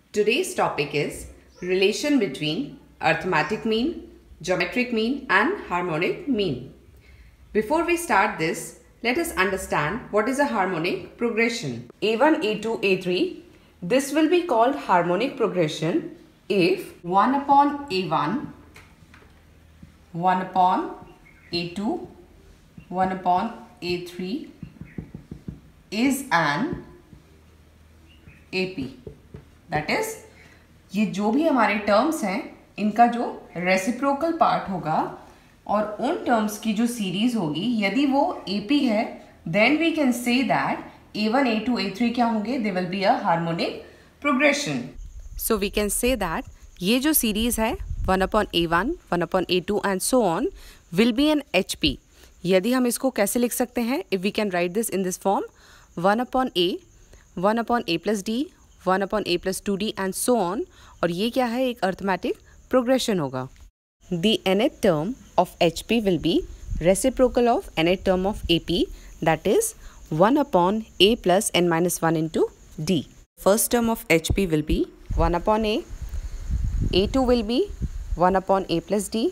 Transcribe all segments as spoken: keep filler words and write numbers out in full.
Today's topic is relation between arithmetic mean, geometric mean and harmonic mean. Before we start this, let us understand what is a harmonic progression. A one, A two, A three. This will be called harmonic progression if one upon A one, one upon A two, one upon A three is an A P. That is ये जो भी हमारे terms हैं इनका जो reciprocal part होगा और उन टर्म्स की जो सीरीज होगी यदि वो एपी है then we can say that a one a two a three क्या होंगे, they will be a harmonic progression. So we can say that ये जो सीरीज है one upon a one, one upon a two and so on will be an H P. यदि हम इसको कैसे लिख सकते हैं, if we can write this in this form one upon a, one upon A plus D, one upon A plus two d and so on. और ये क्या है, एक अर्थमेटिक प्रोग्रेशन होगा. The nth term of H P will be reciprocal of nth term of A P, that is one upon A plus n minus one into d. First term of H P will be one upon a, a two will be one upon A plus d,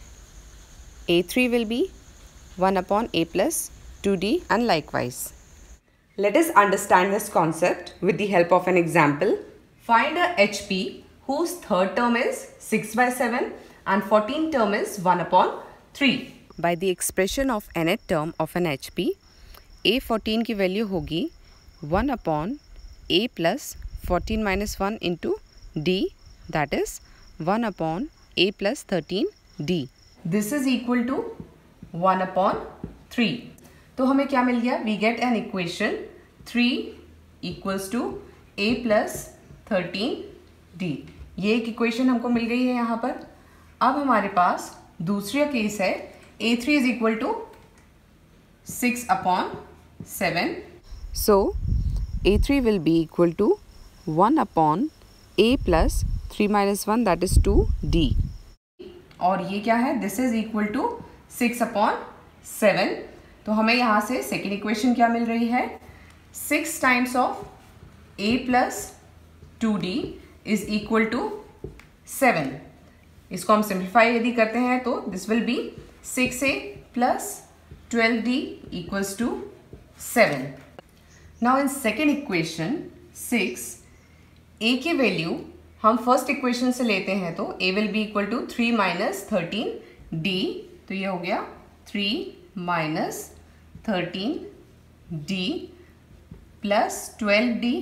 a three will be one upon A plus two d and likewise. Let us understand this concept with the help of an example. Find a H P whose third term is six by seven and fourteenth term is one upon three. By the expression of nth term of an H P, A fourteen की value होगी one upon A plus fourteen minus one into D, that is one upon A plus thirteen D. This is equal to one upon three. तो हमें क्या मिल गया, we get an equation three equals to A plus thirteen d. ये एक equation हमको मिल गई है यहाँ पर. अब हमारे पास दूसरा केस है a three is equal to six upon seven. So a three will be equal to one upon A plus three minus one, that is two d. और ये क्या है, this is equal to six upon seven. तो हमें यहाँ से second equation क्या मिल रही है, six times of a plus two d is equal to seven. इसको हम सिंप्लीफाई यदि करते हैं तो this will be six a plus twelve d equals to seven. Now in second equation six, a की वैल्यू हम फर्स्ट इक्वेशन से लेते हैं तो a will be equal to three minus thirteen d. तो ये हो गया three minus thirteen d plus twelve d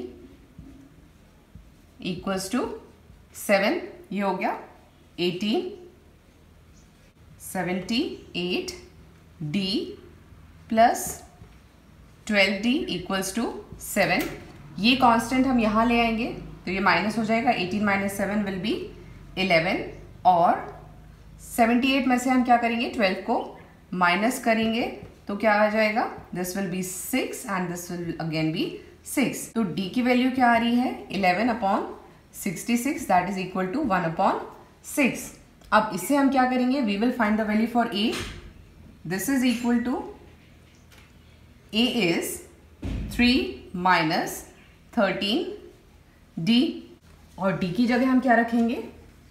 equals to seven. ये हो गया eighteen, seventy eight d plus twelve d equals to seven. ये कांस्टेंट हम यहाँ ले आएंगे तो ये माइनस हो जाएगा, eighteen minus seven will be eleven. और सेवेंटी एट में से हम क्या करेंगे, ट्वेल्व को माइनस करेंगे तो क्या आ जाएगा, this will be six and this will again be six. तो d की वैल्यू क्या आ रही है, eleven upon sixty six, that is equal to one upon six. अब इससे हम क्या करेंगे, we will find the value for a. This is equal to a is three minus thirteen d और d की जगह हम क्या रखेंगे,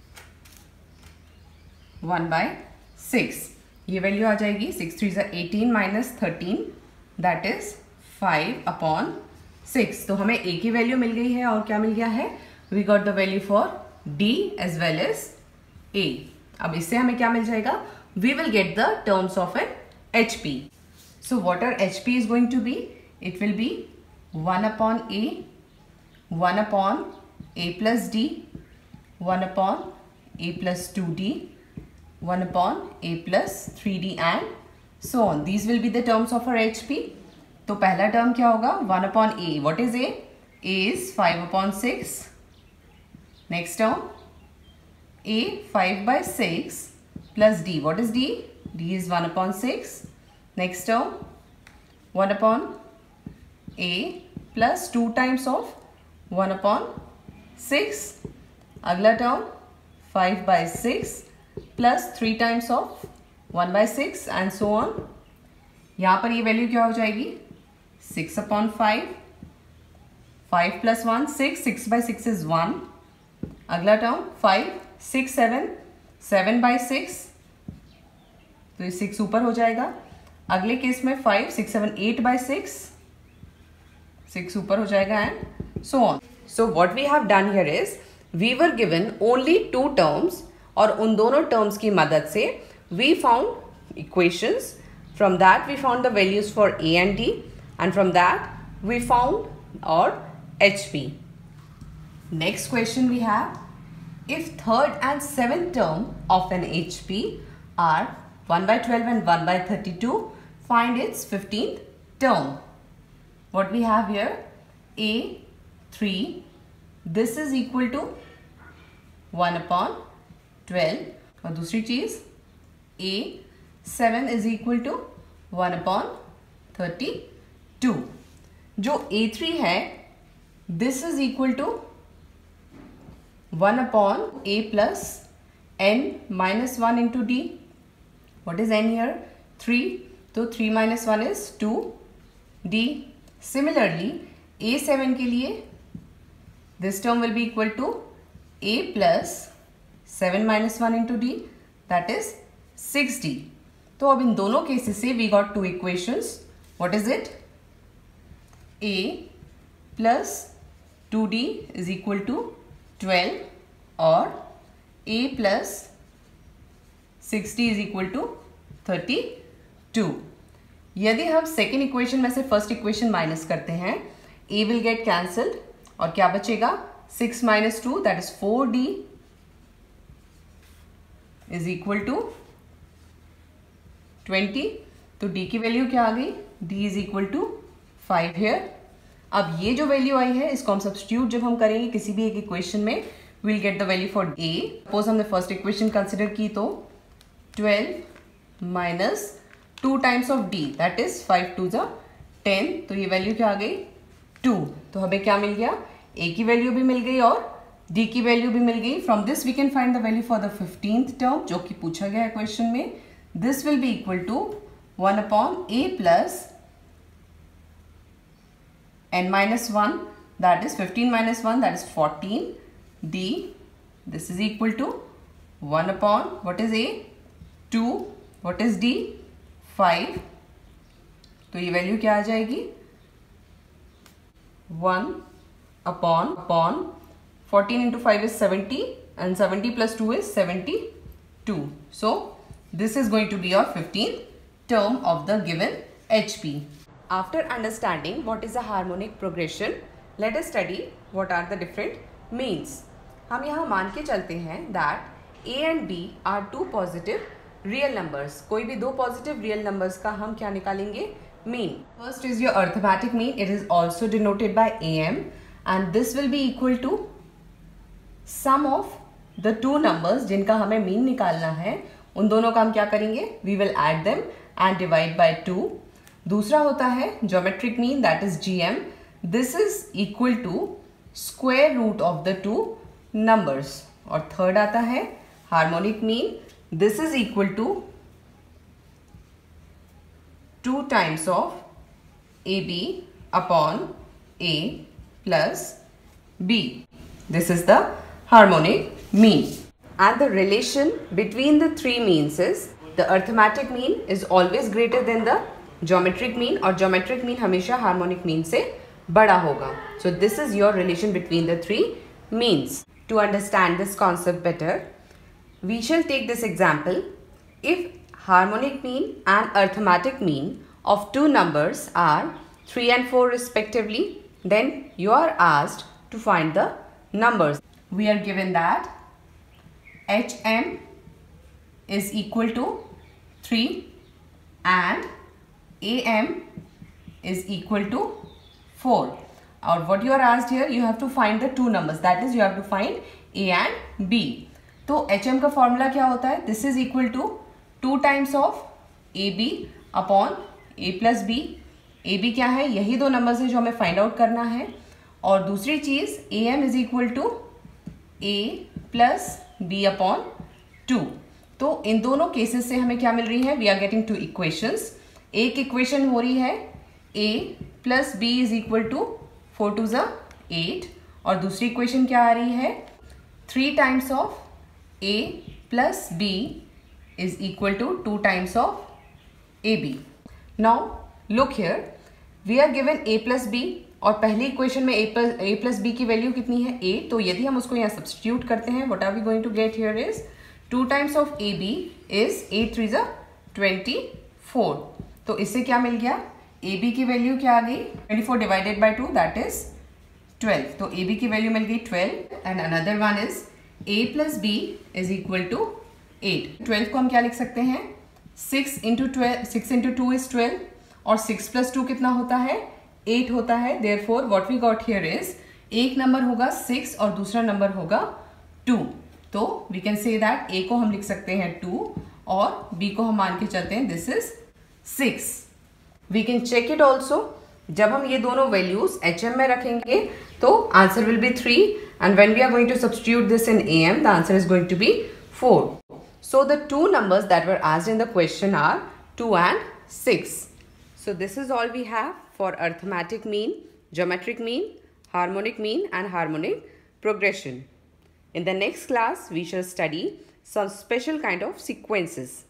वन बाय सिक्स. ये वैल्यू आ जाएगी सिक्स थ्री ज़ा eighteen minus thirteen, that is five upon six. तो हमें a की वैल्यू मिल गई है और क्या मिल गया है, we got the value for d as well as a. अब इससे हमें क्या मिल जाएगा, we will get the terms of an H P. So what our H P is going to be, it will be one upon a, one upon a plus d, one upon a plus two d, one upon a plus three d and so on. These will be the terms of our H P. तो पहला term क्या होगा, one upon a. What is a? A is five upon six. Next term a five by six plus d. What is d? d is one upon six. Next term one upon a plus two times of one upon six. अगला term five by six plus three times of one by six and so on. यहाँ पर ये value क्या हो जाएगी, six upon five, five plus one six, six by six is one, अगला term five six seven, seven by six, तो ये six ऊपर हो जाएगा। अगले केस में five six seven eight by six, six ऊपर हो जाएगा and so on. So what we have done here is we were given only two terms और उन दोनों टर्म्स की मदद से we found equations. From that we found the values for A and D and from that we found और H P. Next question we have, if third and seventh term of an H P are one by twelve and one by thirty-two, find its fifteenth term. What we have here, A three, this is equal to one upon twelve और दूसरी चीज A seven is equal to one upon thirty-two। जो A three है this is equal to one upon a plus n minus वन into d. What is n here? three. तो three minus one is two d. Similarly, a seven के लिए this term will be equal to a plus seven minus one into d, that is six d. तो अब इन दोनों cases से we got two equations. What is it? a plus two d is equal to twelve और a plus sixty is equal to thirty two. यदि हम second equation में से first equation minus करते हैं a विल गेट कैंसल्ड और क्या बचेगा, six minus two that is four D is equal to twenty. तो d की वैल्यू क्या आ गई, d is equal to five here. अब ये जो वैल्यू आई है इसको हम सब्स्टिट्यूट जब हम करेंगे किसी भी एक इक्वेशन में will get the value for a। Suppose हमने फर्स्ट इक्वेशन कंसिडर की तो twelve minus two times of d that is five two ज़ा टेन, तो ये वैल्यू क्या आ गई टू। तो हमें क्या मिल गया, a की वैल्यू भी मिल गई और d की वैल्यू भी मिल गई। From this we can find the value for the fifteenth term जो कि पूछा गया है क्वेश्चन में। This will be equal to one upon a plus n minus one, that is fifteen minus one, that is fourteen d. This is equal to one upon what is a two, what is d five. तो ये value क्या आ जाएगी, one upon upon fourteen into five is seventy and seventy plus two is seventy-two. So this is going to be your fifteenth term of the given H P. After understanding what is a harmonic progression, let us study what are the different means. हम यहाँ मान के चलते हैं that a and b are two positive real numbers. कोई भी दो positive real numbers का हम क्या निकालेंगे, mean. First is your arithmetic mean. It is also denoted by am and this will be equal to sum of the two numbers जिनका हमें mean निकालना है। उन दोनों का हम क्या करेंगे, we will add them and divide by two. दूसरा होता है geometric mean that is GM. This is equal to square root of the two numbers. और थर्ड आता है harmonic mean, this is equal to two times of A B upon A plus B. This is the harmonic mean and the relation between the three means is the arithmetic mean is always greater than the geometric mean और geometric mean हमेशा harmonic mean से बड़ा होगा। सो this is your relation between the three means. To understand this concept better we shall take this example. If harmonic mean and arithmetic mean of two numbers are three and four respectively, then you are asked to find the numbers. We are given that H M is equal to three and A M is equal to four. Or what you are asked here, you have to find the two numbers. That is, you have to find A and B. तो H M का formula क्या होता है, this is equal to two times of A B upon A plus B. A B क्या है, यही दो numbers है जो हमें फाइंड आउट करना है। और दूसरी चीज A M is equal to A plus B upon two. तो इन दोनों केसेस से हमें क्या मिल रही है, we are getting two equations. एक इक्वेशन हो रही है a plus B is equal to four two ज़ा एट और दूसरी इक्वेशन क्या आ रही है, three times of A plus B is equal to two times of A B. Now look here, we are given A plus B और पहली equation में a plus a plus b की वैल्यू कितनी है a, तो यदि हम उसको यहाँ सब्स्टिट्यूट करते हैं, what are we going to get here is two times of A B is eight three is twenty-four. तो इससे क्या मिल गया, A B की वैल्यू क्या आ गई, twenty-four divided by two that is twelve. तो A B की वैल्यू मिल गई twelve and another one is A plus B is equal to eight. twelve को हम क्या लिख सकते हैं, six into twelve, six into two is twelve और six plus two कितना होता है, eight होता है. Therefore what we got here is एक नंबर होगा six और दूसरा नंबर होगा two. तो we can say that A को हम लिख सकते हैं two और B को हम मान के चलते हैं this is six. We can check it also. जब हम ये दोनों वैल्यूज H M में रखेंगे तो answer will be three and when we are going to substitute this in A M the answer is going to be four. So the two numbers that were asked in the question are two and six. So this is all we have for arithmetic mean, geometric mean, harmonic mean and harmonic progression. In the next class, we shall study some special kind of sequences.